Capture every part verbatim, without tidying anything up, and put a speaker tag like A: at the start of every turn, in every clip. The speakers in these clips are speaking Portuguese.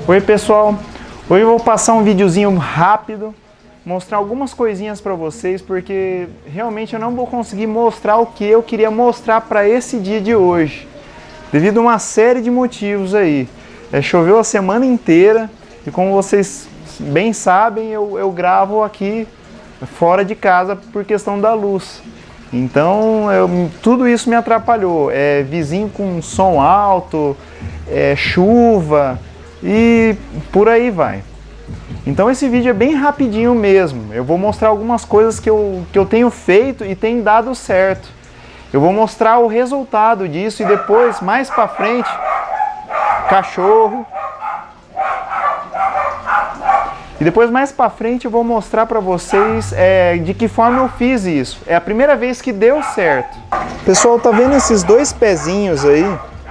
A: Oi pessoal, hoje eu vou passar um videozinho rápido, mostrar algumas coisinhas para vocês, porque realmente eu não vou conseguir mostrar o que eu queria mostrar para esse dia de hoje, devido a uma série de motivos aí. É, choveu a semana inteira e, como vocês bem sabem, eu, eu gravo aqui fora de casa por questão da luz. Então eu, tudo isso me atrapalhou, é, vizinho com som alto, é, chuva e por aí vai. Então esse vídeo é bem rapidinho mesmo, eu vou mostrar algumas coisas que eu, que eu tenho feito e tem dado certo. Eu vou mostrar o resultado disso e depois, mais pra frente, cachorro. E depois, mais pra frente, eu vou mostrar pra vocês é, de que forma eu fiz isso. É a primeira vez que deu certo. Pessoal, tá vendo esses dois pezinhos aí?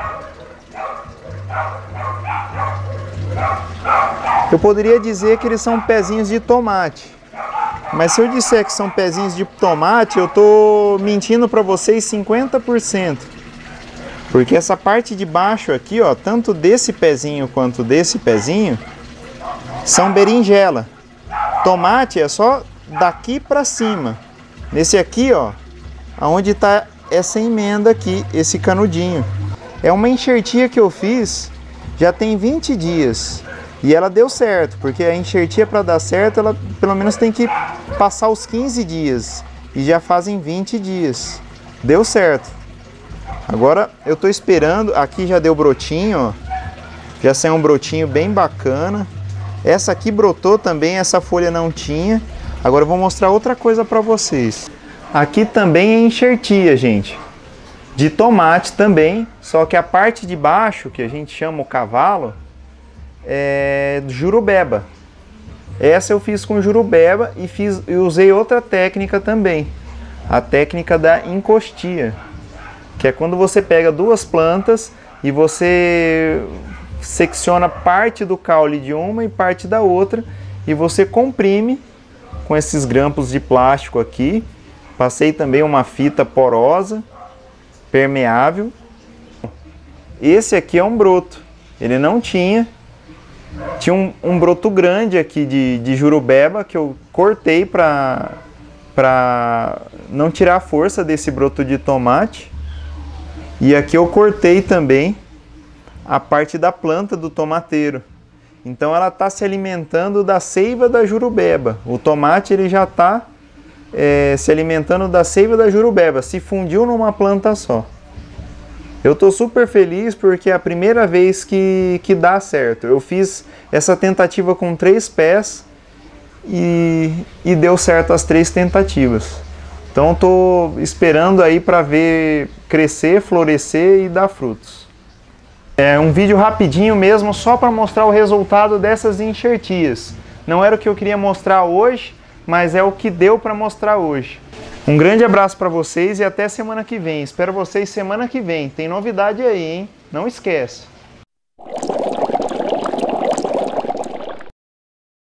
A: Eu poderia dizer que eles são pezinhos de tomate. Mas se eu disser que são pezinhos de tomate, eu tô mentindo pra vocês cinquenta por cento. Porque essa parte de baixo aqui, ó, tanto desse pezinho quanto desse pezinho, são berinjela. Tomate é só daqui pra cima. Nesse aqui, ó, aonde tá essa emenda aqui, esse canudinho. É uma enxertia que eu fiz já tem vinte dias. E ela deu certo, porque a enxertia, para dar certo, ela pelo menos tem que passar os quinze dias. E já fazem vinte dias. Deu certo. Agora eu tô esperando, aqui já deu brotinho, ó. Já saiu um brotinho bem bacana. Essa aqui brotou também, essa folha não tinha. Agora eu vou mostrar outra coisa para vocês. Aqui também é enxertia, gente. De tomate também, só que a parte de baixo, que a gente chama o cavalo, é jurubeba. Essa eu fiz com jurubeba e fiz, eu usei outra técnica também. A técnica da encostia. Que é quando você pega duas plantas e você secciona parte do caule de uma e parte da outra e você comprime com esses grampos de plástico aqui. Passei também uma fita porosa, permeável. Esse aqui é um broto, ele não tinha. Tinha um, um broto grande aqui de, de jurubeba que eu cortei para para não tirar a força desse broto de tomate. E aqui eu cortei também a parte da planta do tomateiro. Então ela está se alimentando da seiva da jurubeba. O tomate ele já está é, se alimentando da seiva da jurubeba. Se fundiu numa planta só. Eu estou super feliz porque é a primeira vez que, que dá certo. Eu fiz essa tentativa com três pés e, e deu certo as três tentativas. Então estou esperando aí para ver crescer, florescer e dar frutos. É um vídeo rapidinho mesmo, só para mostrar o resultado dessas enxertias. Não era o que eu queria mostrar hoje, mas é o que deu para mostrar hoje. Um grande abraço para vocês e até semana que vem. Espero vocês semana que vem. Tem novidade aí, hein? Não esquece.